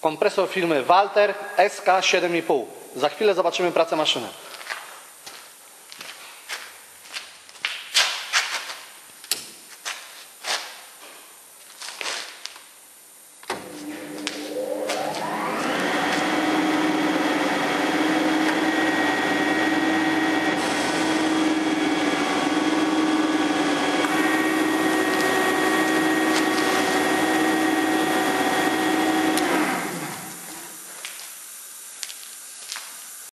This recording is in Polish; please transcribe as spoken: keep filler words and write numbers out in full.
Kompresor firmy Walter S K siedem i pół. Za chwilę zobaczymy pracę maszyny.